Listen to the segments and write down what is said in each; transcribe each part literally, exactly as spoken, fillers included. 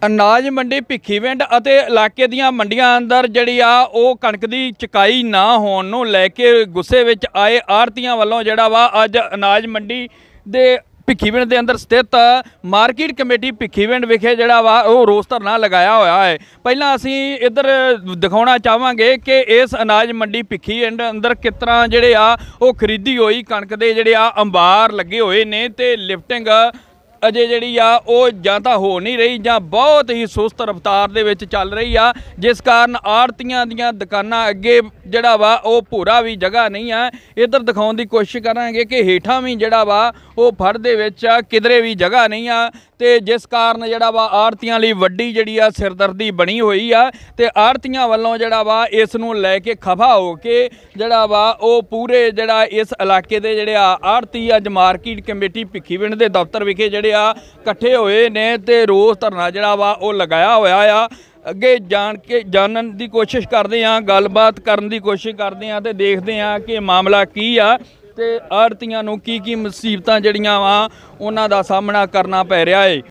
ਅਨਾਜ ਮੰਡੀ ਭਿੱਖੀਵਿੰਡ ਅਤੇ ਇਲਾਕੇ ਦੀਆਂ ਮੰਡੀਆਂ ਅੰਦਰ ਜਿਹੜੀ ਆ ਉਹ ਕਣਕ ਦੀ ਚੁਕਾਈ ਨਾ ਹੋਣ ਨੂੰ ਲੈ ਕੇ ਗੁੱਸੇ ਵਿੱਚ ਆਏ ਆੜ੍ਹਤੀਆਂ ਵੱਲੋਂ ਜਿਹੜਾ ਵਾ ਅੱਜ ਅਨਾਜ ਮੰਡੀ ਦੇ ਭਿੱਖੀਵਿੰਡ ਦੇ ਅੰਦਰ ਸਥਿਤ ਮਾਰਕੀਟ ਕਮੇਟੀ ਭਿੱਖੀਵਿੰਡ ਵਿਖੇ ਜਿਹੜਾ ਵਾ ਉਹ ਰੋਸ ਧਰਨਾ ਲਗਾਇਆ ਹੋਇਆ ਹੈ। ਪਹਿਲਾਂ ਅਸੀਂ ਇੱਧਰ ਦਿਖਾਉਣਾ ਚਾਹਾਂਗੇ ਕਿ ਇਸ ਅਨਾਜ ਮੰਡੀ ਭਿੱਖੀਵਿੰਡ ਅੰਦਰ ਕਿਸ ਤਰ੍ਹਾਂ ਜਿਹੜੇ ਆ ਉਹ ਖਰੀਦੀ ਹੋਈ ਕਣਕ ਦੇ ਜਿਹੜੇ ਆ ਅੰਬਾਰ ਲੱਗੇ ਹੋਏ ਨੇ ਤੇ ਲਿਫਟਿੰਗ ਅਜੇ ਜਿਹੜੀ ਆ ਉਹ ਜਾਂ ਤਾਂ ਹੋ ਨਹੀਂ ਰਹੀ ਜਾਂ ਬਹੁਤ ਹੀ ਸੁਸਤ ਰਫ਼ਤਾਰ ਦੇ ਵਿੱਚ ਚੱਲ ਰਹੀ ਆ, ਜਿਸ ਕਾਰਨ ਆੜ੍ਹਤੀਆਂ ਦੀਆਂ ਦੁਕਾਨਾਂ ਅੱਗੇ ਜਿਹੜਾ ਵਾ ਉਹ ਭੂਰਾ ਵੀ ਜਗ੍ਹਾ ਨਹੀਂ ਆ। ਇੱਧਰ ਦਿਖਾਉਣ ਦੀ ਕੋਸ਼ਿਸ਼ ਕਰਾਂਗੇ ਕਿ ਹੇਠਾਂ ਵੀ ਜਿਹੜਾ ਵਾ ਉਹ ਫੜ ਦੇ ਵਿੱਚ ਕਿਧਰੇ ਵੀ ਜਗ੍ਹਾ ਨਹੀਂ ਆ ਤੇ ਜਿਸ ਕਾਰਨ ਜਿਹੜਾ ਵਾ ਆੜ੍ਹਤੀਆਂ ਲਈ ਵੱਡੀ ਜਿਹੜੀ ਆ ਸਿਰਦਰਦੀ ਬਣੀ ਹੋਈ ਆ ਤੇ ਆੜ੍ਹਤੀਆਂ ਵੱਲੋਂ ਜਿਹੜਾ ਵਾ ਇਸ ਨੂੰ ਲੈ ਕੇ ਖਫਾ ਹੋ ਕੇ ਜਿਹੜਾ ਵਾ ਉਹ ਪੂਰੇ ਜਿਹੜਾ ਇਸ ਇਲਾਕੇ ਦੇ ਜਿਹੜੇ ਆ ਆੜ੍ਹਤੀ ਅੱਜ ਮਾਰਕੀਟ ਕਮੇਟੀ ਭਿੱਖੀਵਿੰਡ ਦੇ ਦਫ਼ਤਰ ਵਿਖੇ ਜਿਹੜੇ ਆ ਇਕੱਠੇ ਹੋਏ ਨੇ ਤੇ ਰੋਸ ਧਰਨਾ ਜਿਹੜਾ ਵਾ ਉਹ ਲਗਾਇਆ ਹੋਇਆ ਆ। ਅੱਗੇ ਜਾਣ ਕੇ ਜਾਣਨ ਦੀ ਕੋਸ਼ਿਸ਼ ਕਰਦੇ ਹਾਂ, ਗੱਲਬਾਤ ਕਰਨ ਦੀ ਕੋਸ਼ਿਸ਼ ਕਰਦੇ ਹਾਂ ਤੇ ਦੇਖਦੇ ਹਾਂ ਕਿ ਮਾਮਲਾ ਕੀ ਆ ਤੇ ਆੜ੍ਹਤੀਆਂ ਨੂੰ ਕੀ ਕੀ ਮੁਸੀਬਤਾਂ ਜਿਹੜੀਆਂ ਵਾ ਉਹਨਾਂ ਦਾ ਸਾਹਮਣਾ ਕਰਨਾ ਪੈ ਰਿਹਾ ਹੈ।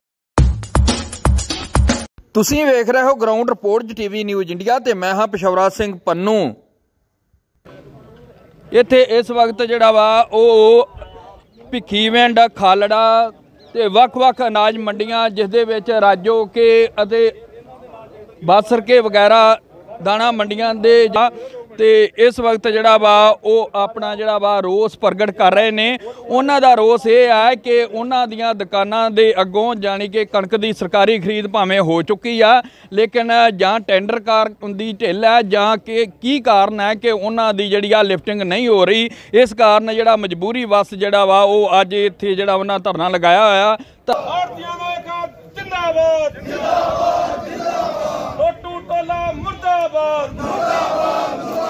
ਤੁਸੀਂ ਵੇਖ ਰਹੇ ਹੋ ground report TV news India ਤੇ ਮੈਂ ਹਾਂ ਪਿਸ਼ੌਰਾ ਸਿੰਘ ਪੰਨੂ। ਇੱਥੇ ਇਸ ਵਕਤ ਜਿਹੜਾ ਵਾ ਉਹ ਭਿੱਖੀਵਿੰਡ, ਖਾਲੜਾ ਤੇ ਵੱਖ-ਵੱਖ ਅਨਾਜ ਮੰਡੀਆਂ ਜਿਸ ਦੇ ਵਿੱਚ ਰਾਜੋ ਕੇ ਅਤੇ ਬਾਸਰਕੇ ਵਗੈਰਾ ਦਾਣਾ ਮੰਡੀਆਂ ਦੇ ਤੇ ਇਸ ਵਕਤ ਜਿਹੜਾ ਵਾ ਉਹ ਆਪਣਾ ਜਿਹੜਾ ਵਾ ਰੋਸ ਪ੍ਰਗਟ ਕਰ ਰਹੇ ਨੇ। ਉਹਨਾਂ ਦਾ ਰੋਸ ਇਹ ਹੈ ਕਿ ਉਹਨਾਂ ਦੀਆਂ ਦੁਕਾਨਾਂ ਦੇ ਅੱਗੋਂ ਜਾਣੀ ਕਿ ਕਣਕ ਦੀ ਸਰਕਾਰੀ ਖਰੀਦ ਭਾਵੇਂ ਹੋ ਚੁੱਕੀ ਆ, ਲੇਕਿਨ ਜਾਂ ਟੈਂਡਰ ਕਾਰ ਦੀ ਢਿੱਲ ਹੈ ਜਾਂ ਕਿ ਕੀ ਕਾਰਨ ਹੈ ਕਿ ਉਹਨਾਂ ਦੀ ਜਿਹੜੀ ਆ ਲਿਫਟਿੰਗ ਨਹੀਂ ਹੋ ਰਹੀ। ਇਸ ਕਾਰਨ ਜਿਹੜਾ ਮਜਬੂਰੀ ਵਸ ਜਿਹੜਾ ਵਾ ਉਹ ਅੱਜ ਇੱਥੇ ਜਿਹੜਾ ਉਹਨਾਂ ਧਰਨਾ ਲਗਾਇਆ ਹੋਇਆ। ਜਿੰਦਾਬਾਦ ਜਿੰਦਾਬਾਦ ਜਿੰਦਾਬਾਦ ਲੋਟੂ ਟੋਲਾ ਮੁਰਦਾਬਾਦ ਮੁਰਦਾਬਾਦ।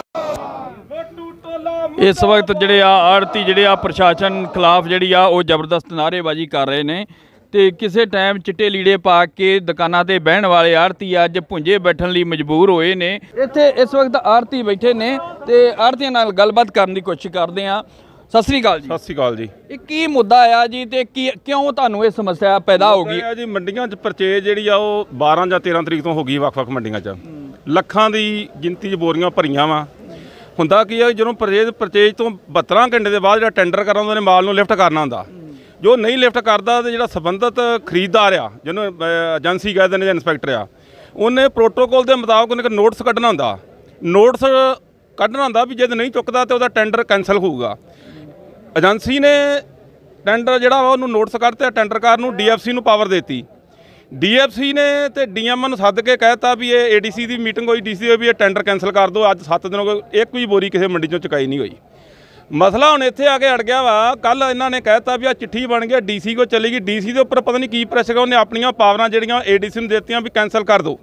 ਇਸ ਵਕਤ ਜਿਹੜੇ ਆ ਆੜ੍ਹਤੀ ਜਿਹੜੇ ਆ ਪ੍ਰਸ਼ਾਸਨ ਖਿਲਾਫ ਜਿਹੜੀ ਆ ਉਹ ਜ਼ਬਰਦਸਤ ਨਾਅਰੇਬਾਜ਼ੀ ਕਰ ਰਹੇ ਨੇ ਤੇ ਕਿਸੇ ਟਾਈਮ ਚਿੱਟੇ ਲੀੜੇ ਪਾ ਕੇ ਦੁਕਾਨਾਂ ਤੇ ਬਹਿਣ ਵਾਲੇ ਆੜ੍ਹਤੀ ਅੱਜ ਭੁੰਜੇ ਬੈਠਣ ਲਈ ਮਜਬੂਰ ਹੋਏ ਨੇ। ਇੱਥੇ ਇਸ ਵਕਤ ਆੜ੍ਹਤੀ ਬੈਠੇ ਨੇ ਤੇ ਆੜ੍ਹਤੀਆਂ ਨਾਲ ਗੱਲਬਾਤ ਕਰਨ ਦੀ ਕੋਸ਼ਿਸ਼ ਕਰਦੇ ਹਾਂ। ਸਤਿ ਸ੍ਰੀ ਅਕਾਲ ਜੀ। ਸਤਿ ਸ੍ਰੀ ਅਕਾਲ ਜੀ। ਇਹ ਕੀ ਮੁੱਦਾ ਆ ਜੀ ਤੇ ਕੀ ਕਿਉਂ ਤੁਹਾਨੂੰ ਇਹ ਸਮੱਸਿਆ ਪੈਦਾ ਹੋ ਗਈ ਜੀ? ਮੰਡੀਆਂ 'ਚ ਪਰਚੇਜ ਜਿਹੜੀ ਆ ਉਹ ਬਾਰਾਂ ਜਾਂ ਤੇਰਾਂ ਤਰੀਕ ਤੋਂ ਹੋ ਗਈ ਵੱਖ-ਵੱਖ ਮੰਡੀਆਂ 'ਚ। ਲੱਖਾਂ ਦੀ ਗਿਣਤੀ 'ਚ ਬੋਰੀਆਂ ਭਰੀਆਂ ਵਾ। ਹੁੰਦਾ ਕੀ ਆ, ਜਦੋਂ ਪਰਚੇਜ ਪਰਚੇਜ ਤੋਂ ਬਹੱਤਰਾਂ ਘੰਟੇ ਦੇ ਬਾਅਦ ਜਿਹੜਾ ਟੈਂਡਰ ਕਰਾਉਂਦੇ ਨੇ ਮਾਲ ਨੂੰ ਲਿਫਟ ਕਰਨਾ ਹੁੰਦਾ, ਜੋ ਨਹੀਂ ਲਿਫਟ ਕਰਦਾ ਤੇ ਜਿਹੜਾ ਸੰਬੰਧਿਤ ਖਰੀਦਦਾਰ ਆ, ਜਿਹਨੂੰ ਏਜੰਸੀ ਕਹਿੰਦੇ ਨੇ ਜਾਂ ਇੰਸਪੈਕਟਰ ਆ, ਉਹਨੇ ਪ੍ਰੋਟੋਕੋਲ ਦੇ ਮੁਤਾਬਕ ਉਹਨੇ ਇੱਕ ਨੋਟਿਸ ਕੱਢਣਾ ਹੁੰਦਾ। ਨੋਟਿਸ ਕੱਢਣਾ ਹੁੰਦਾ ਵੀ ਜੇ ਨਹੀਂ ਚੁੱਕਦਾ ਤਾਂ ਉਹਦਾ ਟੈਂਡਰ ਕੈਂਸਲ ਹੋਊਗਾ। ਏਜੰਸੀ ਨੇ ਟੈਂਡਰ ਜਿਹੜਾ ਵਾ ਉਹਨੂੰ ਨੋਟਿਸ ਕੱਢਤੇ, ਟੈਂਡਰਕਾਰ ਨੂੰ ਡੀ ਐਫ ਸੀ ਨੂੰ ਪਾਵਰ ਦੇਤੀ। ਡੀ ਐਫ ਸੀ ਨੇ ਤੇ ਡੀ ਐਮ ਨੂੰ ਸੱਦ ਕੇ ਕਹਿਤਾ ਵੀ ਇਹ ਏ ਡੀ ਸੀ ਦੀ ਮੀਟਿੰਗ ਹੋਈ, ਡੀ ਸੀ ਹੋਈ ਵੀ ਇਹ ਟੈਂਡਰ ਕੈਂਸਲ ਕਰ ਦਿਓ। ਅੱਜ ਸੱਤ ਦਿਨ ਹੋ ਗਏ, ਇੱਕ ਵੀ ਬੋਰੀ ਕਿਸੇ ਮੰਡੀ 'ਚੋਂ ਚੁਕਾਈ ਨਹੀਂ ਹੋਈ। ਮਸਲਾ ਹੁਣ ਇੱਥੇ ਆ ਕੇ ਅੜ ਗਿਆ ਵਾ। ਕੱਲ੍ਹ ਇਹਨਾਂ ਨੇ ਕਹਿਤਾ ਵੀ ਆ ਚਿੱਠੀ ਬਣ ਗਿਆ, ਡੀ ਸੀ ਕੋਲ ਚਲੀ ਗਈ। ਡੀ ਸੀ ਦੇ ਉੱਪਰ ਪਤਾ ਨਹੀਂ ਕੀ ਪ੍ਰੈਸ਼ਰ ਹੈ, ਉਹਨੇ ਆਪਣੀਆਂ ਪਾਵਰਾਂ ਜਿਹੜੀਆਂ ਏ ਡੀ ਸੀ ਨੂੰ ਦਿੱਤੀਆਂ ਵੀ ਕੈਂਸਲ ਕਰ ਦਿਓ।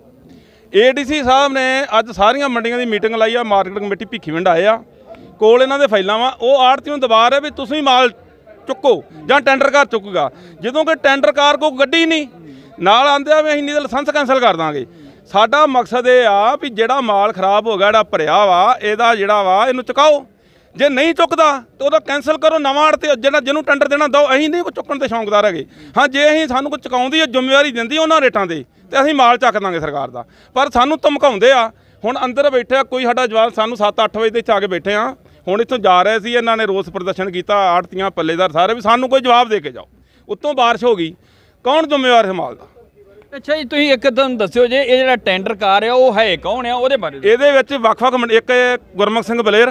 ਏ ਡੀ ਸੀ ਸਾਹਿਬ ਨੇ ਅੱਜ ਸਾਰੀਆਂ ਮੰਡੀਆਂ ਦੀ ਮੀਟਿੰਗ ਲਾਈ ਆ। ਮਾਰਕੀਟ ਕਮੇਟੀ ਭਿੱਖੀਵਿੰਡ ਆਏ ਆ, ਕੋਲ ਇਹਨਾਂ ਦੇ ਫਾਈਲਾਂ ਵਾ। ਉਹ ਆੜ੍ਹਤੀ ਨੂੰ ਦਬਾ ਰਿਹਾ ਵੀ ਤੁਸੀਂ ਮਾਲ ਚੁੱਕੋ ਜਾਂ ਟੈਂਡਰ ਕਾਰ ਚੁੱਕੂਗਾ, ਜਦੋਂ ਕਿ ਟੈਂਡਰ ਕਾਰ ਕੋਈ ਗੱਡੀ ਨਹੀਂ ਨਾਲ ਆਉਂਦੇ ਆ ਵੀ ਅਸੀਂ ਨਹੀਂ ਤਾਂ ਲਾਇਸੈਂਸ ਕੈਂਸਲ ਕਰ ਦਾਂਗੇ। ਸਾਡਾ ਮਕਸਦ ਇਹ ਆ ਵੀ ਜਿਹੜਾ ਮਾਲ ਖਰਾਬ ਹੋ ਗਿਆ, ਜਿਹੜਾ ਭਰਿਆ ਵਾ, ਇਹਦਾ ਜਿਹੜਾ ਵਾ ਇਹਨੂੰ ਚੁਕਾਓ। ਜੇ ਨਹੀਂ ਚੁੱਕਦਾ ਤਾਂ ਉਹਦਾ ਕੈਂਸਲ ਕਰੋ, ਨਵਾਂ ਆੜ੍ਹਤੀ ਜਿਹੜਾ ਜਿਹਨੂੰ ਟੈਂਡਰ ਦੇਣਾ ਦਿਓ। ਅਸੀਂ ਨਹੀਂ ਕੋਈ ਚੁੱਕਣ ਦੇ ਸ਼ੌਂਕਦਾਰ ਹੈਗੇ। ਹਾਂ, ਜੇ ਅਸੀਂ ਸਾਨੂੰ ਕੋਈ ਚੁਕਾਉਂਦੀ ਹੈ ਜ਼ਿੰਮੇਵਾਰੀ ਦਿੰਦੀ ਉਹਨਾਂ ਰੇਟਾਂ 'ਤੇ ਤੇ ਅਸੀਂ ਮਾਲ ਚੱਕ ਦਾਂਗੇ ਸਰਕਾਰ ਦਾ। ਪਰ ਸਾਨੂੰ ਧਮਕਾਉਂਦੇ ਆ। ਹੁਣ ਅੰਦਰ ਬੈਠੇ ਆ, ਕੋਈ ਸਾਡਾ ਜਵਾਬ ਸਾਨੂੰ ਸੱਤ ਅੱਠ ਵਜੇ ਦੇ ਇੱਥੇ ਆ ਕੇ ਬੈਠੇ ਆ। ਹੁਣ ਇੱਥੋਂ ਜਾ ਰਹੇ ਸੀ, ਇਹਨਾਂ ਨੇ ਰੋਸ ਪ੍ਰਦਰਸ਼ਨ ਕੀਤਾ ਆੜ੍ਹਤੀਆਂ ਪੱਲੇਦਾਰ ਸਾਰੇ ਵੀ ਸਾਨੂੰ ਕੋਈ ਜਵਾਬ ਦੇ ਕੇ ਜਾਓ। ਉੱਤੋਂ ਬਾਰਿਸ਼ ਹੋ ਗਈ, ਕੌਣ ਜ਼ਿੰਮੇਵਾਰ ਹੈ ਮਾਲ ਦਾ? ਅੱਛਾ ਜੀ, ਤੁਸੀਂ ਇੱਕ ਦਿਨ ਦੱਸਿਓ ਜੇ ਇਹ ਜਿਹੜਾ ਟੈਂਡਰ ਕਾਰ ਆ ਉਹ ਹੈ ਕੌਣ ਆ ਉਹਦੇ ਬਾਰੇ? ਇਹਦੇ ਵਿੱਚ ਵੱਖ-ਵੱਖ ਇੱਕ ਗੁਰਮੁਖ ਸਿੰਘ ਬਲੇਰ,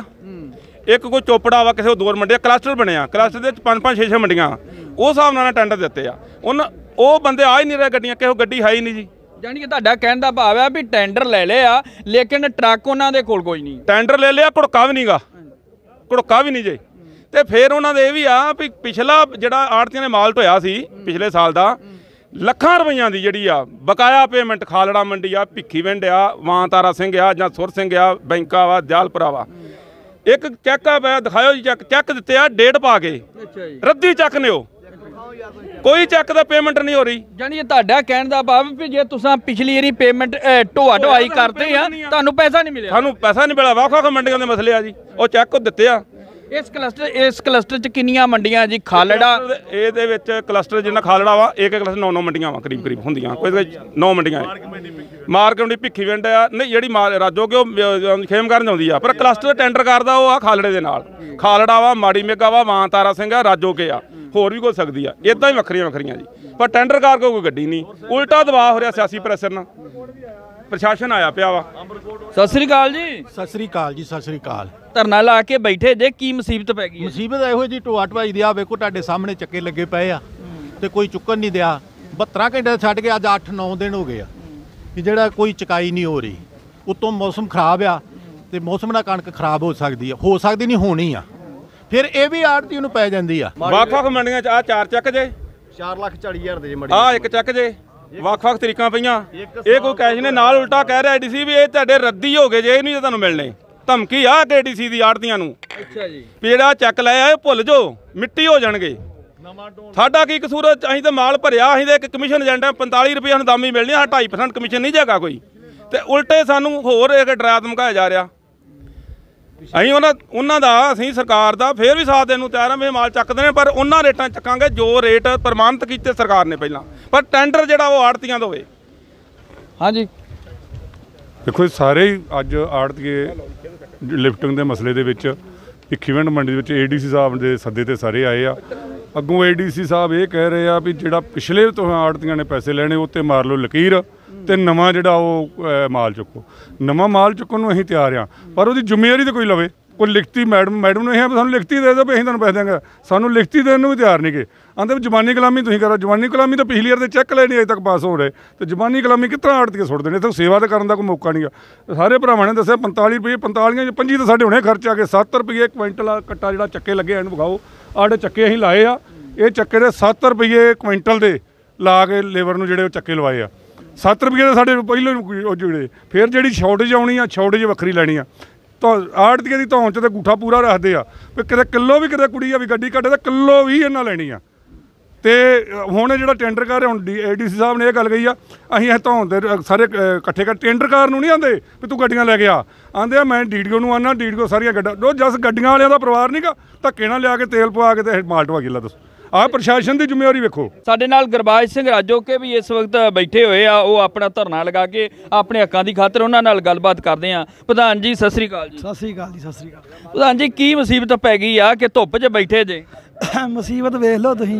ਇੱਕ ਕੋਈ ਚੋਪੜਾ ਵਾ, ਕਿਸੇ ਦੋ ਮੰਡੀਆਂ ਕਲਸਟਰ ਬਣਿਆ। ਕਲਸਟਰ ਦੇ ਵਿੱਚ ਪੰਜ ਪੰਜ ਛੇ ਛੇ ਮੰਡੀਆਂ ਉਹ ਹਿਸਾਬ ਨਾਲ ਟੈਂਡਰ ਦਿੱਤੇ ਆ। ਉਹਨਾਂ ਉਹ ਬੰਦੇ ਆ ਹੀ ਨਹੀਂ ਰਹੇ, ਗੱਡੀਆਂ ਕਿਸੇ ਗੱਡੀ ਹੈ ਹੀ ਨਹੀਂ ਜੀ। ਜਾਣੀ ਕਿ ਤੁਹਾਡਾ ਕਹਿਣ ਦਾ ਭਾਵ ਹੈ ਵੀ ਟੈਂਡਰ ਲੈ ਲਿਆ ਲੇਕਿਨ ਟਰੱਕ ਉਹਨਾਂ ਦੇ ਕੋਲ ਕੋਈ ਨਹੀਂ। ਟੈਂਡਰ ਲੈ ਲਿਆ, ਘੁੜਕਾ ਵੀ ਨਹੀਂ ਗਾ, ਘੁੜਕਾ ਵੀ ਨਹੀਂ ਜੇ। ਤੇ ਫਿਰ ਉਹਨਾਂ ਦੇ ਇਹ ਵੀ ਆ ਵੀ ਪਿਛਲਾ ਜਿਹੜਾ ਆੜ੍ਹਤੀਆਂ ਨੇ ਮਾਲ ਢੋਇਆ ਸੀ ਪਿਛਲੇ ਸਾਲ ਦਾ ਲੱਖਾਂ ਰੁਪਈਆਂ ਦੀ ਜਿਹੜੀ ਆ ਬਕਾਇਆ ਪੇਮੈਂਟ ਖਾਲੜਾ ਮੰਡੀ ਆ, ਭਿੱਖੀਵਿੰਡ ਆ, ਵਾਂ ਤਾਰਾ ਸਿੰਘ ਆ ਜਾਂ ਸੁਰ ਸਿੰਘ ਆ, ਬੈਂਕਾ ਵਾ, ਦਿਆਲਪੁਰਾ ਵਾ, ਇੱਕ ਚੈੱਕ ਆ ਪਿਆ, ਦਿਖਾਇਓ ਜੀ ਚੈੱਕ। ਚੈੱਕ ਦਿੱਤੇ ਆ ਡੇਟ ਪਾ ਕੇ, ਰੱਦੀ ਚੈੱਕ ਨੇ, ਉਹ ਕੋਈ ਚੈੱਕ ਦਾ ਪੇਮੈਂਟ ਨਹੀਂ ਹੋ ਰਹੀ। ਜਾਨੀ ਤੁਹਾਡਾ ਕਹਿਣ ਦਾ ਭਾਵ ਵੀ ਜੇ ਤੁਸੀਂ ਪਿਛਲੀ ਵਾਰੀ ਪੇਮੈਂਟ ਢੋਆ ਢੋਆਈ ਕਰਦੇ ਆ ਤੁਹਾਨੂੰ ਪੈਸਾ ਨਹੀਂ ਮਿਲਿਆ? ਸਾਨੂੰ ਪੈਸਾ ਨਹੀਂ ਮਿਲਿਆ। ਵੱਖ ਵੱਖ ਮੰਡੀਆਂ ਦੇ ਮਸਲੇ ਆ ਜੀ। ਉਹ ਚੈੱਕ ਦਿੱਤੇ ਆ ਇਸ ਕਲਸਟਰ ਇਸ ਕਲਸਟਰ ਚ ਕਿੰਨੀਆਂ ਮੰਡੀਆਂ ਜੀ? ਖਾਲੜਾ ਇਹਦੇ ਵਿੱਚ ਕਲਸਟਰ ਜਿੰਨਾ ਖਾਲੜਾ ਵਾ ਇੱਕ ਇੱਕ ਕਲਸਟਰ ਨੌ ਨੌ ਮੰਡੀਆਂ ਵਾ ਕਰੀਬ ਕਰੀਬ ਹੁੰਦੀਆਂ, ਕੋਈ ਵਿੱਚ ਨੌ ਮੰਡੀਆਂ ਮਾਰਕੀਟ ਮੰਡੀ ਭਿੱਖੀਵਿੰਡ ਆ, ਨਹੀਂ ਜਿਹੜੀ ਰਾਜੋ ਕਿ ਉਹ ਖੇਮ ਕਰਨ ਜਾਂਦੀ ਆ, ਪਰ ਕਲਸਟਰ ਟੈਂਡਰ ਕਰਦਾ ਉਹ ਆ ਖਾਲੜੇ ਦੇ ਨਾਲ। ਖਾਲੜਾ ਵਾ, ਮਾੜੀ ਮੇਗਾ ਵਾ, ਮਾਂ ਤਾਰਾ ਸਿੰਘ ਆ, ਰਾਜੋ ਕੇ ਆ, ਹੋਰ ਵੀ ਹੋ ਸਕਦੀ ਆ, ਇਦਾਂ ਹੀ ਵੱਖਰੀਆਂ ਵੱਖਰੀਆਂ ਜੀ, ਪਰ ਟੈਂਡਰ ਕਰ ਕੋਈ ਗੱਡੀ ਨਹੀਂ। ਉਲਟਾ ਦਬਾਅ ਹੋ ਰਿਹਾ ਸਿਆਸੀ ਪ੍ਰੈਸ਼ਰ ਨਾਲ, ਪ੍ਰਸ਼ਾਸਨ ਆਇਆ ਪਿਆ ਵਾ। ਸਤਿ ਸ੍ਰੀ ਅਕਾਲ ਜੀ। ਸਤਿ ਸ੍ਰੀ ਅਕਾਲ ਜੀ, ਸਤਿ ਸ੍ਰੀ ਅਕਾਲ। ਧਰਨਾ ਲਾ ਕੇ ਬੈਠੇ ਜੇ, ਕੀ ਮੁਸੀਬਤ ਪੈ ਗਈ? ਮੁਸੀਬਤ ਇਹੋ ਜੀ ਢੋਆ ਢਵਾਈ ਦੀ ਆ ਵੇਖੋ, ਤੁਹਾਡੇ ਸਾਹਮਣੇ ਚੱਕੇ ਲੱਗੇ ਪਏ ਆ ਤੇ ਕੋਈ ਚੁੱਕਣ ਨਹੀਂ ਦਿਆ। ਬਹੱਤਰ ਘੰਟੇ ਛੱਡ ਕੇ ਅੱਜ ਅੱਠ ਨੌ ਦਿਨ ਹੋ ਗਏ ਆ ਕਿ ਜਿਹੜਾ ਕੋਈ ਚੁਕਾਈ ਨਹੀਂ ਹੋ ਰਹੀ। ਉਤੋਂ ਮੌਸਮ ਖਰਾਬ ਆ ਤੇ ਮੌਸਮ ਨਾਲ ਕਣਕ ਖਰਾਬ ਹੋ ਸਕਦੀ ਆ, ਹੋ ਸਕਦੀ ਨਹੀਂ ਹੋਣੀ ਆ, ਫਿਰ ਇਹ ਵੀ ਆੜਤੀ ਨੂੰ ਪੈ ਜਾਂਦੀ ਆ। ਵੱਖ-ਵੱਖ ਮੰਡੀਆਂ 'ਚ ਆ ਚਾਰ ਚੱਕ ਜੇ ਚਾਰ ਲੱਖ ਚਾਲੀ ਹਜ਼ਾਰ ਦੇ ਮੰਡੀ ਆ ਇੱਕ ਚੱਕ ਜੇ, ਵੱਖ-ਵੱਖ ਤਰੀਕਾਂ ਪਈਆਂ। ਇਹ ਕੋਈ ਕੈਸ਼ ਨੇ ਨਾਲ ਉਲਟਾ ਕਹਿ ਰਿਹਾ ਡੀਸੀ ਵੀ ਇਹ ਤੁਹਾਡੇ ਰੱਦੀ ਹੋ ਗਏ ਜੇ, ਇਹ ਨਹੀਂ ਤੁਹਾਨੂੰ ਮਿਲਣੇ। ਧਮਕੀ ਆ ਕਿ ਡੀਸੀ ਦੀ ਆੜਤੀਆਂ ਨੂੰ, ਅੱਛਾ ਜੀ, ਵੀ ਜਿਹੜਾ ਚੱਕ ਲੈ ਆਏ ਭੁੱਲ ਜਾਓ, ਮਿੱਟੀ ਹੋ ਜਾਣਗੇ। ਸਾਡਾ ਕੀ ਕਸੂਰ? ਅਸੀਂ ਤਾਂ ਮਾਲ ਭਰਿਆ, ਅਸੀਂ ਤਾਂ ਇੱਕ ਕਮਿਸ਼ਨ ਏਜੰਟ ਪੰਤਾਲੀ ਰੁਪਏ ਸਾਨੂੰ ਦਾਮੀ ਮਿਲਣੀ ਆ, ਢਾਈ ਪਰਸੈਂਟ ਕਮਿਸ਼ਨ ਨਹੀਂ ਜਾਗਾ ਕੋਈ, ਤੇ ਉਲਟੇ ਸਾਨੂੰ ਹੋਰ ਇੱਕ ਡਰਾ ਧਮਕਾਇਆ ਜਾ ਰਿਹਾ। ਅਸੀਂ ਉਹਨਾਂ ਉਹਨਾਂ ਦਾ ਅਸੀਂ ਸਰਕਾਰ ਦਾ ਫਿਰ ਵੀ ਸਾਥ ਦੇਣ ਨੂੰ ਤਿਆਰ ਹਾਂ, ਵੀ ਮਾਲ ਚੱਕਦੇ ਨੇ, ਪਰ ਉਹਨਾਂ ਰੇਟਾਂ ਚੱਕਾਂਗੇ ਜੋ ਰੇਟ ਪ੍ਰਮਾਣਿਤ ਕੀਤੇ ਸਰਕਾਰ ਨੇ ਪਹਿਲਾਂ, ਪਰ ਟੈਂਡਰ ਜਿਹੜਾ ਉਹ ਆੜਤੀਆਂ ਦਾ ਹੋਵੇ। ਹਾਂਜੀ ਦੇਖੋ ਸਾਰੇ ਹੀ ਅੱਜ ਆੜਤੀਏ ਲਿਫਟਿੰਗ ਦੇ ਮਸਲੇ ਦੇ ਵਿੱਚ ਭਿੱਖੀਵਿੰਡ ਮੰਡੀ ਦੇ ਵਿੱਚ ਏਡੀਸੀ ਸਾਹਿਬ ਦੇ ਸੱਦੇ ਤੇ ਸਾਰੇ ਆਏ ਆ। ਅੱਗੋਂ ਏਡੀਸੀ ਸਾਹਿਬ ਇਹ ਕਹਿ ਰਹੇ ਆ ਵੀ ਜਿਹੜਾ ਪਿਛਲੇ ਤੋਂ ਆੜਤੀਆਂ ਨੇ ਪੈਸੇ ਲੈਣੇ ਉਹ 'ਤੇ ਮਾਰ ਲਓ ਲਕੀਰ ਤੇ ਨਵਾਂ ਜਿਹੜਾ ਉਹ ਮਾਲ ਚੁੱਕੋ। ਨਵਾਂ ਮਾਲ ਚੁੱਕਣ ਨੂੰ ਅਸੀਂ ਤਿਆਰ ਆ, ਪਰ ਉਹਦੀ ਜ਼ਿੰਮੇਵਾਰੀ ਤਾਂ ਕੋਈ ਲਵੇ। ਕੋਈ ਲਿਖਤੀ ਮੈਡਮ ਮੈਡਮ ਨੂੰ ਇਹ ਸਾਨੂੰ ਲਿਖਤੀ ਦੇ ਦਿਓ ਵੀ ਅਸੀਂ ਤੁਹਾਨੂੰ ਪੈਸੇ ਦੇਵਾਂਗੇ, ਸਾਨੂੰ ਲਿਖਤੀ ਦੇਣ ਨੂੰ ਵੀ ਤਿਆਰ ਨਹੀਂ ਗੇ। ਆਂਦੇ ਵੀ ਜ਼ਬਾਨੀ ਗੁਲਾਮੀ ਤੁਸੀਂ ਕਰੋ। ਜ਼ਬਾਨੀ ਗੁਲਾਮੀ ਤਾਂ ਪਿਛਲੀ ਵਾਰ ਦੇ ਚੈੱਕ ਲੈ ਨਹੀਂ ਅਜੇ ਤੱਕ ਪਾਸ ਹੋ ਰਹੇ, ਤੇ ਜ਼ਬਾਨੀ ਗੁਲਾਮੀ ਕਿਸ ਤਰ੍ਹਾਂ ਆੜਤੀਏ ਸੁੱਟਦੇ ਨੇ? ਇੱਥੇ ਸੇਵਾ ਤਾਂ ਕਰਨ ਦਾ ਕੋਈ ਮੌਕਾ ਨਹੀਂ ਗਾ। ਸਾਰੇ ਭਰਾਵਾਂ ਨੇ ਦੱਸਿਆ ਪੰਤਾਲੀ ਰੁਪਏ ਪੰਤਾਲੀਆਂ ਪੰਜੀ ਤਾਂ ਸਾਡੇ ਹੁਣੇ ਖਰਚ ਆ ਕੇ ਸੱਤ ਰੁਪਏ ਕੁਇੰਟਲ ਕੱਟਾ ਜਿਹੜਾ ਚੱਕੇ ਲੱਗੇ ਇਹਨੂੰ ਵਿਖਾਓ। ਆੜੇ ਚੱਕੇ ਅਸੀਂ ਲਾਏ ਆ, ਇਹ ਚੱਕੇ ਦੇ ਸੱਤ ਰੁਪਏ ਕੁਇੰਟਲ ਦੇ ਲਾ ਕੇ ਲੇਬਰ ਨੂੰ ਜਿਹੜੇ ਉਹ ਚੱਕੇ ਲਵਾਏ ਆ। ਸੱਤ ਰੁਪਏ ਦੇ ਸਾਡੇ ਪਹਿਲੋਂ ਉਹ ਜਿਹੜੇ, ਫਿਰ ਜਿਹੜੀ ਸ਼ਾਰਟੇਜ ਆਉਣੀ ਆ ਸ਼ਾਰਟੇਜ ਵੱਖਰੀ ਲੈਣੀ ਆ। ਤਾਂ ਆੜਤੀਏ ਦੀ ਧੌਣ 'ਚ ਤਾਂ ਗੂਠਾ ਪੂਰਾ ਰੱਖਦੇ ਆ ਵੀ ਕਿਤੇ ਕਿਲੋ ਵੀ ਕਿਤੇ ਕੁੜੀ ਆ ਵੀ ਗੱਡੀ ਕੱਢੇ ਤਾਂ ਕਿਲੋ ਵੀ ਇਹਨਾਂ ਲੈਣੀ ਆ। ਤੇ ਹੁਣ ਜਿਹੜਾ ਟੈਂਡਰ ਕਰ ਰਿਹਾ, ਹੁਣ ਡੀ ਏ ਡੀ ਸੀ ਸਾਹਿਬ ਨੇ ਇਹ ਗੱਲ ਕਹੀ ਆ, ਅਸੀਂ ਇਹ ਧੌਣ ਦੇ ਸਾਰੇ ਇਕੱਠੇ ਕਰ ਟੈਂਡਰ ਕਾਰ ਨੂੰ ਨਹੀਂ ਆਉਂਦੇ ਵੀ ਤੂੰ ਗੱਡੀਆਂ ਲੈ ਕੇ ਆ, ਆਉਂਦੇ ਆ ਮੈਂ ਡੀ ਡੀ ਓ ਨੂੰ ਆਉਣਾ, ਡੀ ਡੀ ਓ ਸਾਰੀਆਂ ਗੱਡਾ ਉਹ ਜਸ ਗੱਡੀਆਂ ਵਾਲਿਆਂ ਦਾ ਪਰਿਵਾਰ ਨਹੀਂ ਗਾ, ਧੱਕੇ ਨਾਲ ਲਿਆ ਕੇ ਤੇਲ ਪਵਾ ਕੇ ਤੇ ਮਾਲ ਢਵਾ ਕੇ ਲਾ। ਦੱਸੋ ਆਹ ਪ੍ਰਸ਼ਾਸਨ ਦੀ ਜ਼ਿੰਮੇਵਾਰੀ ਵੇਖੋ। ਸਾਡੇ ਨਾਲ ਗੁਰਬਾਜ ਸਿੰਘ ਰਾਜੋ ਕੇ ਵੀ ਇਸ ਵਕਤ ਬੈਠੇ ਹੋਏ ਆ, ਉਹ ਆਪਣਾ ਧਰਨਾ ਲਗਾ ਕੇ ਆਪਣੇ ਹੱਕਾਂ ਦੀ ਖਾਤਰ ਉਹਨਾਂ ਨਾਲ ਗੱਲਬਾਤ ਕਰਦੇ ਆ। ਪ੍ਰਧਾਨ ਜੀ ਸਤਿ ਸ੍ਰੀ ਅਕਾਲ ਜੀ। ਸਤਿ ਸ੍ਰੀ ਅਕਾਲ ਜੀ। ਸਤਿ ਸ੍ਰੀ ਅਕਾਲ ਪ੍ਰਧਾਨ ਜੀ, ਕੀ ਮੁਸੀਬਤ ਪੈ ਗਈ ਆ ਕਿ ਧੁੱਪ 'ਚ ਬੈਠੇ ਜੇ? ਮੁਸੀਬਤ ਵੇਖ ਲਓ ਤੁਸੀਂ,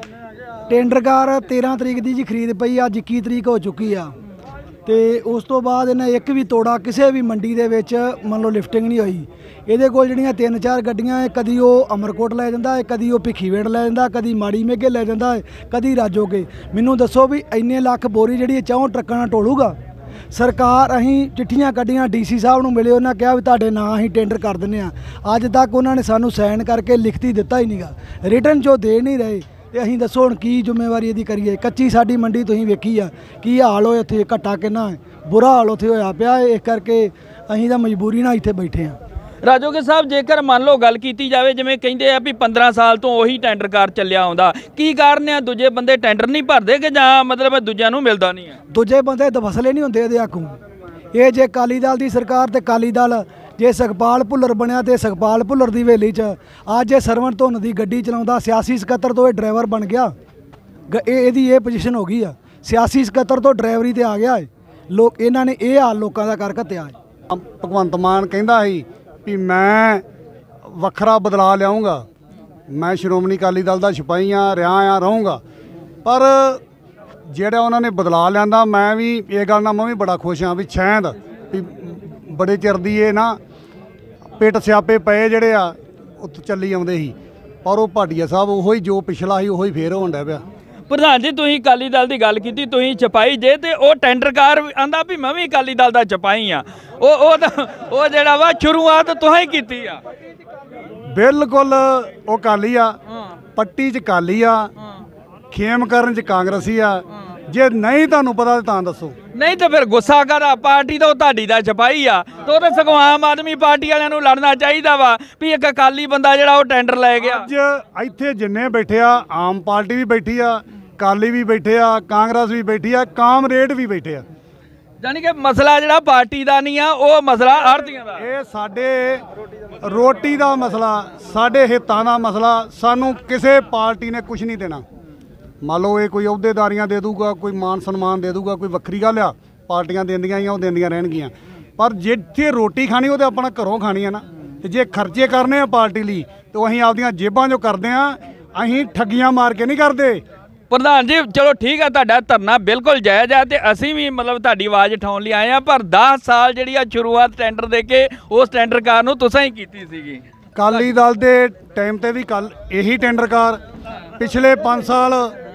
ਟੈਂਡਰਕਾਰ ਤੇਰ੍ਹਾਂ ਤਰੀਕ ਦੀ ਜੀ ਖਰੀਦ ਪਈ, ਅੱਜ ਇੱਕੀ ਤਰੀਕ ਹੋ ਚੁੱਕੀ ਆ, ਤੇ ਉਸ ਤੋਂ ਬਾਅਦ ਇਹਨਾਂ ਇੱਕ ਵੀ ਤੋੜਾ ਕਿਸੇ ਵੀ ਮੰਡੀ ਦੇ ਵਿੱਚ ਮੰਨ ਲਓ ਲਿਫਟਿੰਗ ਨਹੀਂ ਹੋਈ। ਇਹਦੇ ਕੋਲ ਜਿਹੜੀਆਂ ਤਿੰਨ ਚਾਰ ਗੱਡੀਆਂ ਹੈ, ਕਦੀ ਉਹ ਅਮਰਕੋਟ ਲੈ ਜਾਂਦਾ ਹੈ, ਕਦੀ ਉਹ ਭਿੱਖੀਵਿੰਡ ਲੈ ਜਾਂਦਾ, ਕਦੀ ਮਾੜੀ ਮੇਗੇ ਲੈ ਜਾਂਦਾ ਹੈ, ਕਦੀ ਰਾਜੋਕੇ। ਮੈਨੂੰ ਦੱਸੋ ਵੀ ਇੰਨੇ ਲੱਖ ਬੋਰੀ ਜਿਹੜੀ ਚੌਂ ਟਰੱਕਾਂ ਨਾਲ ਟੋਲੂਗਾ ਸਰਕਾਰ? ਅਸੀਂ ਚਿੱਠੀਆਂ ਕੱਢੀਆਂ, ਡੀਸੀ ਸਾਹਿਬ ਨੂੰ ਮਿਲੇ, ਉਹਨਾਂ ਕਿਹਾ ਵੀ ਤੁਹਾਡੇ ਨਾਂ ਅਸੀਂ ਟੈਂਡਰ ਕਰ ਦਿੰਦੇ ਆ। ਅੱਜ ਤੱਕ ਉਹਨਾਂ ਨੇ ਸਾਨੂੰ ਸਾਈਨ ਕਰਕੇ ਲਿਖਤੀ ਦਿੱਤਾ ਹੀ ਨਹੀਂਗਾ, ਰਿਟਰਨ 'ਚੋਂ ਦੇ ਨਹੀਂ ਰਹੇ। ਤੇ ਅਸੀਂ ਦੱਸੋ ਹੁਣ ਕੀ ਜ਼ਿੰਮੇਵਾਰੀ ਇਹਦੀ ਕਰੀਏ? ਕੱਚੀ ਸਾਡੀ ਮੰਡੀ ਤੁਸੀਂ ਵੇਖੀ ਆ ਕੀ ਹਾਲ ਹੋਇਆ, ਇੱਥੇ ਘੱਟਾ ਕਿੰਨਾ ਹੈ, ਬੁਰਾ ਹਾਲ ਉੱਥੇ ਹੋਇਆ ਪਿਆ। ਇਸ ਕਰਕੇ ਅਸੀਂ ਤਾਂ ਮਜਬੂਰੀ ਨਾਲ ਇੱਥੇ ਬੈਠੇ ਹਾਂ। ਰਾਜੋਕੇ ਸਾਹਿਬ, ਜੇਕਰ ਮੰਨ ਲਓ ਗੱਲ ਕੀਤੀ ਜਾਵੇ, ਜਿਵੇਂ ਕਹਿੰਦੇ ਆ ਵੀ ਪੰਦਰਾਂ ਸਾਲ ਤੋਂ ਉਹੀ ਟੈਂਡਰ ਕਾਰ ਚੱਲਿਆ ਆਉਂਦਾ, ਕੀ ਕਾਰਨ ਆ? ਦੂਜੇ ਬੰਦੇ ਟੈਂਡਰ ਨਹੀਂ ਭਰਦੇ ਕਿ ਜਾਂ ਮਤਲਬ ਦੂਜਿਆਂ ਨੂੰ ਮਿਲਦਾ ਨਹੀਂ ਹੈ? ਦੂਜੇ ਬੰਦੇ ਦਫਸਲੇ ਨਹੀਂ ਹੁੰਦੇ ਇਹਦੇ ਆਗੂ। ਇਹ ਜੇ ਅਕਾਲੀ ਦਲ ਦੀ ਸਰਕਾਰ ਤੇ ਅਕਾਲੀ ਦਲ, ਜੇ ਸੁਖਪਾਲ ਭੁੱਲਰ ਬਣਿਆ ਤੇ ਸੁਖਪਾਲ ਭੁੱਲਰ ਦੀ ਹਵੇਲੀ 'ਚ ਅੱਜ ਇਹ ਸਰਵਣ ਧੁੰਨ ਦੀ ਗੱਡੀ ਚਲਾਉਂਦਾ, ਸਿਆਸੀ ਸਕੱਤਰ ਤੋਂ ਇਹ ਡਰਾਈਵਰ ਬਣ ਗਿਆ। ਇਹ ਇਹਦੀ ਇਹ ਪੋਜੀਸ਼ਨ ਹੋ ਗਈ ਆ, ਸਿਆਸੀ ਸਕੱਤਰ ਤੋਂ ਡਰਾਈਵਰੀ ਤੇ ਆ ਗਿਆ ਹੈ। ਲੋਕ ਇਹਨਾਂ ਨੇ ਇਹ ਹਾਲ ਲੋਕਾਂ ਦਾ ਕਰ ਘੱਤਿਆ ਹੈ। ਭਗਵੰਤ ਮਾਨ ਕਹਿੰਦਾ ਸੀ ਵੀ ਮੈਂ ਵੱਖਰਾ ਬਦਲਾਅ ਲਿਆਉਂਗਾ, ਮੈਂ ਸ਼੍ਰੋਮਣੀ ਅਕਾਲੀ ਦਲ ਦਾ ਸਿਪਾਹੀ ਆ, ਰਿਹਾ ਆ, ਰਹੂੰਗਾ। ਪਰ ਜਿਹੜਾ ਉਹਨਾਂ ਨੇ ਬਦਲਾਅ ਲਿਆਂਦਾ, ਮੈਂ ਵੀ ਇਹ ਗੱਲ ਨਾਲ ਮੈਂ ਵੀ ਬੜਾ ਖੁਸ਼ ਹਾਂ ਵੀ ਸ਼ਾਇਦ ਵੀ ਬੜੇ ਚਿਰ ਦੀ ਇਹ ਨਾ ਪਿੱਟ ਸਿਆਪੇ ਪਏ ਜਿਹੜੇ ਆ ਉੱਥੇ ਚੱਲੀ ਆਉਂਦੇ ਸੀ, ਪਰ ਉਹ ਭਾਟੀਆ ਸਾਹਿਬ ਉਹੋ ਹੀ ਜੋ ਪਿਛਲਾ ਸੀ ਉਹੋ ਹੀ ਫੇਰ ਹੋਣ ਡਿਆ ਪਿਆ। ਪ੍ਰਧਾਨ ਜੀ, ਤੁਸੀਂ ਅਕਾਲੀ ਦਲ ਦੀ ਗੱਲ ਕੀਤੀ, ਤੁਸੀਂ ਛਪਾਈ ਜੇ, ਤੇ ਉਹ ਟੈਂਡਰਕਾਰ ਆਂਦਾ ਵੀ ਮੈਂ ਵੀ ਅਕਾਲੀ ਦਲ ਦਾ ਛਪਾਈ ਆ। ਉਹ ਉਹ ਤਾਂ ਉਹ ਜਿਹੜਾ ਵਾ ਸ਼ੁਰੂਆਤ ਤੁਸੀਂ ਕੀਤੀ ਆ। ਬਿਲਕੁਲ ਉਹ ਅਕਾਲੀ ਆ, ਪੱਟੀ 'ਚ ਅਕਾਲੀ ਆ, ਖੇਮ ਕਰਨ 'ਚ ਕਾਂਗਰਸੀ ਆ। ਜੇ ਨਹੀਂ ਤੁਹਾਨੂੰ ਪਤਾ ਤਾਂ ਦੱਸੋ। ਨਹੀਂ ਤਾਂ ਫਿਰ ਗੁੱਸਾ ਕਰਾ, ਪਾਰਟੀ ਤਾਂ ਉਹ ਤੁਹਾਡੀ ਦਾ ਛਪਾਈ ਆ, ਤੇ ਉਹ ਤਾਂ ਸਗੋਂ ਆਮ ਆਦਮੀ ਪਾਰਟੀ ਵਾਲਿਆਂ ਨੂੰ ਲੜਨਾ ਚਾਹੀਦਾ ਵਾ ਵੀ ਇੱਕ ਅਕਾਲੀ ਬੰਦਾ ਜਿਹੜਾ ਉਹ ਟੈਂਡਰ ਲੈ ਗਿਆ। ਅੱਜ ਇੱਥੇ ਜਿੰਨੇ ਬੈਠੇ ਆ, ਆਮ ਪਾਰਟੀ ਵੀ ਬੈਠੀ ਆ, ਅਕਾਲੀ ਵੀ ਬੈਠੇ ਆ, ਕਾਂਗਰਸ ਵੀ ਬੈਠੀ ਆ, ਕਾਮਰੇਡ ਵੀ ਬੈਠੇ ਆ। ਯਾਨੀ ਕਿ ਮਸਲਾ ਜਿਹੜਾ ਪਾਰਟੀ ਦਾ ਨਹੀਂ ਆ, ਉਹ ਮਸਲਾ ਆੜ੍ਹਤੀਆਂ ਦਾ। ਇਹ ਸਾਡੇ ਰੋਟੀ ਦਾ ਮਸਲਾ, ਸਾਡੇ ਹਿੱਤਾਂ ਦਾ ਮਸਲਾ, ਸਾਨੂੰ ਕਿਸੇ ਪਾਰਟੀ ਨੇ ਕੁਝ ਨਹੀਂ ਦੇਣਾ। ਮੰਨ ਲਓ ਇਹ ਕੋਈ ਅਹੁਦੇਦਾਰੀਆਂ ਦੇ ਦੂਗਾ, ਕੋਈ ਮਾਨ ਸਨਮਾਨ ਦੇ ਦੂਗਾ, ਕੋਈ ਵੱਖਰੀ ਗੱਲ ਆ, ਪਾਰਟੀਆਂ ਦਿੰਦੀਆਂ ਹੀ ਉਹ ਦਿੰਦੀਆਂ ਰਹਿਣਗੀਆਂ, ਪਰ ਜਿੱਥੇ ਰੋਟੀ ਖਾਣੀ ਉਹ ਤੇ ਆਪਣਾ ਘਰੋਂ ਖਾਣੀ ਆ ਨਾ। ਤੇ ਜੇ ਖਰਚੇ ਕਰਨੇ ਆ ਪਾਰਟੀ ਲਈ ਤੇ ਅਸੀਂ ਆਪਦੀਆਂ ਜੇਬਾਂ 'ਚੋਂ ਕਰਦੇ ਆ, ਅਸੀਂ ਠੱਗੀਆਂ ਮਾਰ ਕੇ ਨਹੀਂ ਕਰਦੇ। ਪ੍ਰਧਾਨ ਜੀ ਚਲੋ ਠੀਕ ਹੈ, ਤੁਹਾਡਾ ਧਰਨਾ ਬਿਲਕੁਲ ਜਾਇਜ਼ ਹੈ ਤੇ ਅਸੀਂ ਵੀ ਮਤਲਬ ਤੁਹਾਡੀ ਆਵਾਜ਼ ਉਠਾਉਣ ਲਈ ਆਏ ਆ, ਪਰ ਦਸ ਸਾਲ ਜਿਹੜੀ ਆ ਸ਼ੁਰੂਆਤ ਟੈਂਡਰ ਦੇ ਕੇ ਉਸ ਟੈਂਡਰ ਕਾਰ ਨੂੰ ਤੁਸੀਂ ਹੀ ਕੀਤੀ ਸੀਗੀ। ਅਕਾਲੀ ਦਲ ਦੇ ਟਾਈਮ ਤੇ ਵੀ ਕੱਲ ਇਹੀ ਟੈਂਡਰ ਕਾਰ, ਪਿਛਲੇ ਪੰਜ ਸਾਲ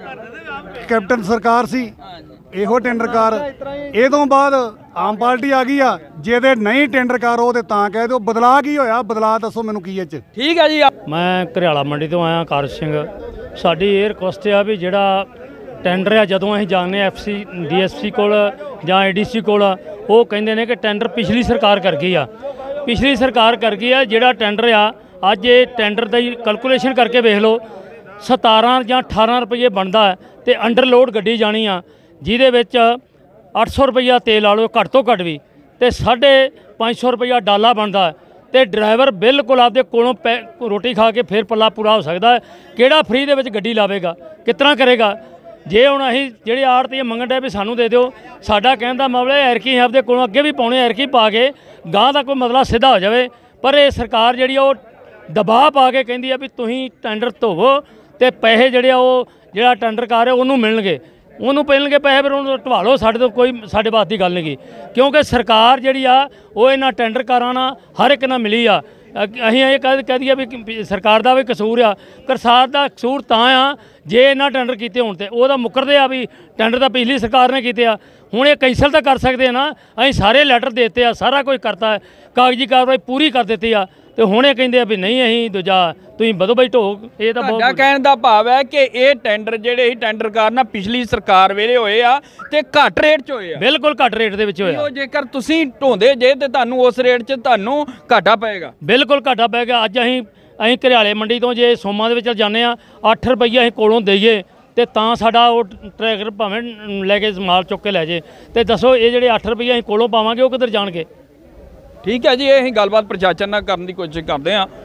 ਕੈਪਟਨ ਸਰਕਾਰ ਸੀ, ਇਹੋ ਟੈਂਡਰ ਕਾਰ। ਇਹ ਤੋਂ ਬਾਅਦ ਆਮ ਪਾਰਟੀ ਆ ਗਈ ਆ, ਜਿਹਦੇ ਨਹੀਂ ਟੈਂਡਰ ਕਾਰ ਉਹ ਤੇ ਤਾਂ ਕਹਿ ਦਿਓ। ਬਦਲਾਅ ਕੀ ਹੋਇਆ? ਬਦਲਾਅ ਦੱਸੋ ਮੈਨੂੰ ਕੀ ਇਹ 'ਚ? ਠੀਕ ਹੈ ਜੀ। ਮੈਂ ਘਰਿਆਲਾ ਮੰਡੀ ਤੋਂ ਆਇਆ, ਕਾਰ ਸਿੰਘ। ਸਾਡੀ ਇਹ ਰਿਕੁਐਸਟ ਆ ਵੀ ਜਿਹੜਾ ਟੈਂਡਰ ਆ, ਜਦੋਂ ਅਸੀਂ ਜਾਂਦੇ F C D S C ਕੋਲ ਜਾਂ ਏ ਡੀ ਸੀ ਕੋਲ, ਉਹ ਕਹਿੰਦੇ ਨੇ ਕਿ ਟੈਂਡਰ ਪਿਛਲੀ ਸਰਕਾਰ ਕਰ ਗਈ ਆ, ਪਿਛਲੀ ਸਰਕਾਰ ਕਰ ਗਈ ਆ। ਜਿਹੜਾ ਟੈਂਡਰ ਆ ਅੱਜ ਇਹ ਟੈਂਡਰ ਦੀ ਕੈਲਕੂਲੇਸ਼ਨ ਕਰਕੇ ਵੇਖ ਲਓ, ਸਤਾਰਾਂ ਜਾਂ ਅਠਾਰਾਂ ਰੁਪਏ ਬਣਦਾ ਤੇ ਅੰਡਰਲੋਡ ਗੱਡੀ ਜਾਣੀ ਆ, ਜਿਹਦੇ ਵਿੱਚ ਅੱਠ ਸੌ ਰੁਪਈਆ ਤੇਲ ਲਾ ਲਓ ਘੱਟ ਤੋਂ ਘੱਟ ਵੀ, ਤੇ ਸਾਢੇ ਪੰਜ ਸੌ ਰੁਪਈਆ ਡਾਲਾ ਬਣਦਾ, ਤੇ ਡਰਾਈਵਰ ਬਿਲਕੁਲ ਆਪਦੇ ਕੋਲੋਂ ਪੈ ਰੋਟੀ ਖਾ ਕੇ ਫਿਰ ਪੱਲਾ ਪੂਰਾ ਹੋ ਸਕਦਾ। ਕਿਹੜਾ ਫ੍ਰੀ ਦੇ ਵਿੱਚ ਗੱਡੀ ਲਾਵੇਗਾ? ਕਿਸ ਤਰ੍ਹਾਂ ਕਰੇਗਾ? ਜੇ ਹੁਣ ਅਸੀਂ ਜਿਹੜੇ ਆੜ੍ਹਤੀ ਮੰਗਣ ਡਿਆ ਵੀ ਸਾਨੂੰ ਦੇ ਦਿਓ, ਸਾਡਾ ਕਹਿਣ ਦਾ ਮਤਲਬ ਐਰਕੀ ਆਪਦੇ ਕੋਲੋਂ ਅੱਗੇ ਵੀ ਪਾਉਣੇ, ਐਰਕੀ ਪਾ ਕੇ ਗਾਂ ਦਾ ਕੋਈ ਮਸਲਾ ਸਿੱਧਾ ਹੋ ਜਾਵੇ। ਪਰ ਇਹ ਸਰਕਾਰ ਜਿਹੜੀ ਆ ਉਹ ਦਬਾਅ ਪਾ ਕੇ ਕਹਿੰਦੀ ਆ ਵੀ ਤੁਸੀਂ ਟੈਂਡਰ ਧੋਵੋ ਤੇ ਪੈਸੇ ਜਿਹੜੇ ਆ ਉਹ ਜਿਹੜਾ ਟੈਂਡਰ ਕਾਰ ਹੈ ਉਹਨੂੰ ਮਿਲਣਗੇ, ਉਹਨੂੰ ਮਿਲਣਗੇ ਪੈਸੇ, ਫਿਰ ਉਹਨੂੰ ਢਵਾ ਲਓ। ਸਾਡੇ ਤੋਂ ਕੋਈ ਸਾਡੇ ਬਾਤ ਦੀ ਗੱਲ ਨਹੀਂ, ਕਿਉਂਕਿ ਸਰਕਾਰ ਜਿਹੜੀ ਆ ਉਹ ਇਹਨਾਂ ਟੈਂਡਰ ਕਾਰਾਂ ਨਾਲ ਹਰ ਇੱਕ ਨਾਲ ਮਿਲੀ ਆ। ਅਸੀਂ ਇਹ ਕਹਿ ਕਹਿ ਦਈਏ ਵੀ ਸਰਕਾਰ ਦਾ ਵੀ ਕਸੂਰ ਆ, ਕਰਸਾਰ ਦਾ ਕਸੂਰ ਤਾਂ ਆ ਜੇ ਇਹਨਾਂ ਟੈਂਡਰ ਕੀਤੇ ਹੋਣ ਤੇ ਉਹਦਾ ਮੁੱਕਰਦੇ ਆ ਵੀ ਟੈਂਡਰ ਤਾਂ ਪਿਛਲੀ ਸਰਕਾਰ ਨੇ ਕੀਤੇ ਆ, ਹੁਣ ਇਹ ਕੈਂਸਲ ਤਾਂ ਕਰ ਸਕਦੇ ਆ ਨਾ। ਅਸੀਂ ਸਾਰੇ ਲੈਟਰ ਦੇ ਦਿੱਤੇ ਆ, ਸਾਰਾ ਕੁਝ ਕਰਤਾ, ਕਾਗਜ਼ੀ ਕਾਰਵਾਈ ਪੂਰੀ ਕਰ ਦਿੱਤੀ ਆ, ਤੇ ਹੁਣ ਇਹ ਕਹਿੰਦੇ ਆ ਵੀ ਨਹੀਂ ਅਸੀਂ ਦੂਜਾ ਤੁਸੀਂ ਬਦੋ ਬਈ ਢੋ। ਇਹ ਤਾਂ ਤੁਹਾਡਾ ਕਹਿਣ ਦਾ ਭਾਵ ਹੈ ਕਿ ਇਹ ਟੈਂਡਰ ਜਿਹੜੇ ਹੀ ਟੈਂਡਰ ਕਾਰ ਨਾ ਪਿਛਲੀ ਸਰਕਾਰ ਵੇਲੇ ਹੋਏ ਆ ਤੇ ਘੱਟ ਰੇਟ 'ਚ ਹੋਏ ਆ। ਬਿਲਕੁਲ ਘੱਟ ਰੇਟ ਦੇ ਵਿੱਚ ਹੋਇਆ। ਉਹ ਜੇਕਰ ਤੁਸੀਂ ਢੋਂਦੇ ਜੇ ਤੇ ਤੁਹਾਨੂੰ ਉਸ ਰੇਟ 'ਚ ਤੁਹਾਨੂੰ ਘਾਟਾ ਪਏਗਾ। ਬਿਲਕੁਲ ਘਾਟਾ ਪਏਗਾ। ਅੱਜ ਅਸੀਂ ਅਸੀਂ ਘਰਿਆਲੇ ਮੰਡੀ ਤੋਂ ਜੇ ਸੋਮਾਂ ਦੇ ਵਿੱਚ ਜਾਂਦੇ ਆ, ਅੱਠ ਰੁਪਈਆ ਅਸੀਂ ਕੋਲੋਂ ਦੇਈਏ ਤੇ ਤਾਂ ਸਾਡਾ ਉਹ ਟਰੈਕਟਰ ਭਾਵੇਂ ਲੈ ਕੇ ਮਾਲ ਚੁੱਕ ਕੇ ਲੈ ਜੇ, ਤੇ ਦੱਸੋ ਇਹ ਜਿਹੜੇ ਅੱਠ ਰੁਪਈਆ ਅਸੀਂ ਕੋਲੋਂ ਪਾਵਾਂਗੇ ਉਹ ਕਿੱਧਰ ਜਾਣਗੇ? ਠੀਕ ਹੈ ਜੀ, ਇਹ ਅਸੀਂ ਗੱਲਬਾਤ ਪ੍ਰਸ਼ਾਸਨ ਨਾਲ ਕਰਨ ਦੀ ਕੋਸ਼ਿਸ਼ ਕਰਦੇ ਹਾਂ।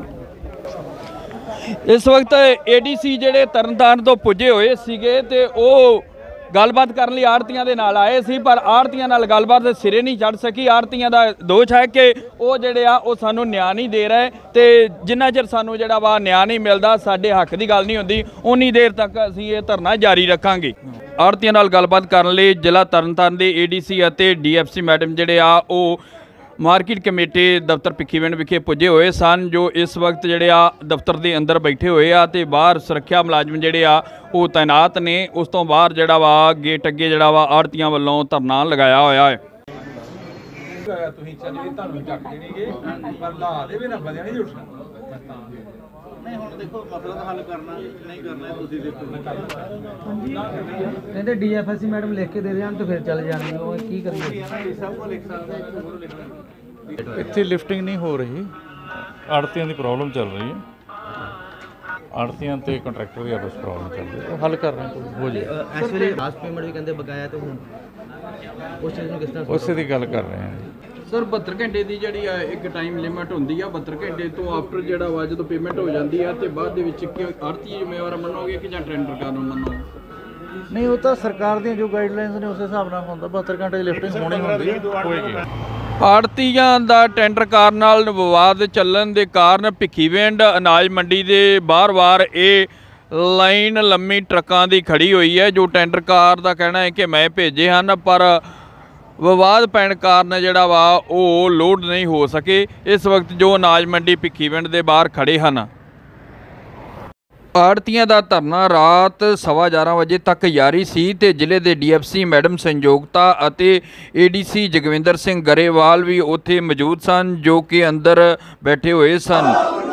ਇਸ ਵਕਤ ਏ ਡੀ ਸੀ ਜਿਹੜੇ ਤਰਨਤਾਰਨ ਤੋਂ ਪੁੱਜੇ ਹੋਏ ਸੀਗੇ ਤੇ ਉਹ ਗੱਲਬਾਤ ਕਰਨ ਲਈ ਆੜ੍ਹਤੀਆਂ ਦੇ ਨਾਲ ਆਏ ਸੀ, ਪਰ ਆੜ੍ਹਤੀਆਂ ਨਾਲ ਗੱਲਬਾਤ ਦੇ ਸਿਰੇ ਨਹੀਂ ਚੜ੍ਹ ਸਕੀ। ਆੜ੍ਹਤੀਆਂ ਦਾ ਦੋਸ਼ ਹੈ ਕਿ ਉਹ ਜਿਹੜੇ ਆ ਉਹ ਸਾਨੂੰ ਨਿਆਂ ਨਹੀਂ ਦੇ ਰਹੇ, ਤੇ ਜਿੰਨਾ ਚਿਰ ਸਾਨੂੰ ਜਿਹੜਾ ਵਾ ਨਿਆਂ ਨਹੀਂ ਮਿਲਦਾ, ਸਾਡੇ ਹੱਕ ਦੀ ਗੱਲ ਨਹੀਂ ਹੁੰਦੀ, ਉਨੀ ਦੇਰ ਤੱਕ ਅਸੀਂ ਇਹ ਧਰਨਾ ਜਾਰੀ ਰੱਖਾਂਗੇ। ਆੜ੍ਹਤੀਆਂ ਨਾਲ ਗੱਲਬਾਤ ਕਰਨ ਲਈ ਜ਼ਿਲ੍ਹਾ ਤਰਨਤਾਰਨ ਦੇ ਏ ਡੀ ਸੀ ਅਤੇ ਡੀ ਐਫ ਸੀ ਮੈਡਮ ਜਿਹੜੇ ਆ ਉਹ ਮਾਰਕੀਟ ਕਮੇਟੀ ਦਫ਼ਤਰ ਭਿੱਖੀਵਿੰਡ ਵਿਖੇ ਪੁੱਜੇ ਹੋਏ ਸਨ, ਜੋ ਇਸ ਵਕਤ ਜਿਹੜੇ ਆ ਦਫ਼ਤਰ ਦੇ ਅੰਦਰ ਬੈਠੇ ਹੋਏ ਆ ਤੇ ਬਾਹਰ ਸੁਰੱਖਿਆ ਮੁਲਾਜ਼ਮ ਜਿਹੜੇ ਆ ਉਹ ਤਾਇਨਾਤ ਨੇ। ਉਸ ਤੋਂ ਬਾਹਰ ਜਿਹੜਾ ਵਾ ਗੇਟ ਅੱਗੇ ਜਿਹੜਾ ਵਾ ਆੜ੍ਹਤੀਆਂ ਵੱਲੋਂ ਧਰਨਾ ਲਗਾਇਆ ਹੋਇਆ ਹੈ। ਤੁਸੀਂ ਚੱਲੇ ਤੁਹਾਨੂੰ ਚੱਕ ਦੇਣਗੇ, ਪਰ ਲਾ ਦੇ ਵੀ ਨਾ ਵਧਿਆ ਨਹੀਂ ਉੱਠਣਾ। ਨਹੀਂ ਹੁਣ ਦੇਖੋ ਮਸਲਾ ਦਾ ਹੱਲ ਕਰਨਾ ਨਹੀਂ ਕਰਨਾ ਤੁਸੀਂ ਦੇਖੋ। ਕਹਿੰਦੇ D F S C madam ਲਿਖ ਕੇ ਦੇ ਦੇਣ ਤੇ ਫਿਰ ਚੱਲ ਜਾਣਗੇ, ਉਹ ਕੀ ਕਰੀਏ? ਸਭ ਕੋ ਲਿਖ ਸਕਦੇ ਇੱਕ ਲਿਖਣਾ। ਇੱਥੇ ਲਿਫਟਿੰਗ ਨਹੀਂ ਹੋ ਰਹੀ, ਆੜ੍ਹਤੀਆਂ ਦੀ ਪ੍ਰੋਬਲਮ ਚੱਲ ਰਹੀ ਹੈ। ਆੜ੍ਹਤੀਆਂ ਤੇ ਕੰਟਰੈਕਟਰ ਦੀ ਆਪਸ ਪ੍ਰੋਬਲਮ ਚੱਲ ਰਹੀ ਹੈ, ਉਹ ਹੱਲ ਕਰ ਰਹੇ ਕੋਈ ਹੋ ਜਾਏ। ਇਸ ਵੇਲੇ ਲਾਸਟ ਪੇਮੈਂਟ ਵੀ ਕਹਿੰਦੇ ਬਕਾਇਆ, ਤੇ ਹੁਣ ਉਸ ਚੀਜ਼ ਨੂੰ ਕਿਸ ਤਰ੍ਹਾਂ? ਉਸੇ ਦੀ ਗੱਲ ਕਰ ਰਹੇ ਹਾਂ ਸਰ ਬਹੱਤਰ ਘੰਟੇ ਦੀ ਜਿਹੜੀ ਆ ਇੱਕ ਟਾਈਮ ਲਿਮਿਟ ਹੁੰਦੀ ਆ, ਬਹੱਤਰ ਘੰਟੇ ਤੋਂ ਆਫਟਰ ਜਿਹੜਾ ਵਾ ਜਦੋਂ ਪੇਮੈਂਟ ਹੋ ਜਾਂਦੀ ਆ ਤੇ ਬਾਅਦ ਦੇ ਵਿੱਚ ਆੜ੍ਹਤੀ ਜ਼ਿੰਮੇਵਾਰ ਮੰਨੋਗੇ ਕਿ ਜਾਂ ਟੈਂਡਰ ਕਾਰ ਨੂੰ ਮੰਨੋਗੇ? ਨਹੀਂ, ਉਹ ਤਾਂ ਸਰਕਾਰ ਦੀਆਂ ਜੋ ਗਾਈਡਲਾਈਨਸ ਨੇ ਉਸ ਹਿਸਾਬ ਨਾਲ ਹੁੰਦਾ। ਬਹੱਤਰ ਘੰਟੇ ਦੀ ਲਿਫਟਿੰਗ ਹੋਣੀ ਹੁੰਦੀ ਹੈ, ਹੋਏਗੀ। ਆੜ੍ਹਤੀਆਂ ਦਾ ਟੈਂਡਰ ਕਾਰ ਨਾਲ ਵਿਵਾਦ ਚੱਲਣ ਦੇ ਕਾਰਨ ਭਿੱਖੀਵਿੰਡ ਅਨਾਜ ਮੰਡੀ ਦੇ ਬਾਰ-ਬਾਰ ਇਹ ਲਾਈਨ ਲੰਮੀ ਟਰੱਕਾਂ ਦੀ ਖੜੀ ਹੋਈ ਹੈ, ਜੋ ਟੈਂਡਰ ਕਾਰ ਦਾ ਕਹਿਣਾ ਹੈ ਕਿ ਮੈਂ ਭੇਜੇ ਹਨ, ਪਰ ਵਿਵਾਦ ਪੈਣ ਕਾਰਨ ਜਿਹੜਾ ਵਾ ਉਹ ਲੋਡ ਨਹੀਂ ਹੋ ਸਕੇ। ਇਸ ਵਕਤ ਜੋ ਅਨਾਜ ਮੰਡੀ ਭਿੱਖੀਵਿੰਡ ਦੇ ਬਾਹਰ ਖੜੇ ਹਨ। ਆੜ੍ਹਤੀਆਂ ਦਾ ਧਰਨਾ ਰਾਤ ਸਵਾ ਗਿਆਰਾਂ ਵਜੇ ਤੱਕ ਜਾਰੀ ਸੀ ਤੇ ਜ਼ਿਲ੍ਹੇ ਦੇ D F C madam Sanjogta ਅਤੇ A D C Jagwinder Singh Grewal ਵੀ ਉੱਥੇ ਮੌਜੂਦ ਸਨ, ਜੋ ਕਿ ਅੰਦਰ ਬੈਠੇ ਹੋਏ ਸਨ।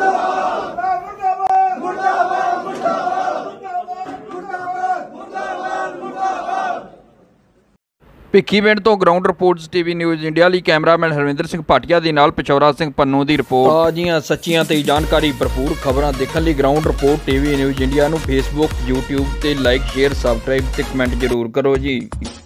ਭਿੱਖੀਵਿੰਡ ਤੋਂ ground reports TV news India ਲਈ ਕੈਮਰਾਮੈਨ ਹਰਵਿੰਦਰ ਸਿੰਘ ਭਾਟੀਆ ਦੇ ਨਾਲ ਪਿਛੌਰਾ ਸਿੰਘ ਪੰਨੂ ਦੀ ਰਿਪੋਰਟ। ਤਾਜ਼ੀਆਂ ਸੱਚੀਆਂ ਤੇ ਜਾਣਕਾਰੀ ਭਰਪੂਰ ਖਬਰਾਂ ਦੇਖਣ ਲਈ ground report TV news India ਨੂੰ ਫੇਸਬੁੱਕ, ਯੂਟਿਊਬ ਤੇ ਲਾਈਕ, ਸ਼ੇਅਰ, ਸਬਸਕ੍ਰਾਈਬ ਤੇ ਕਮੈਂਟ ਜ਼ਰੂਰ ਕਰੋ ਜੀ।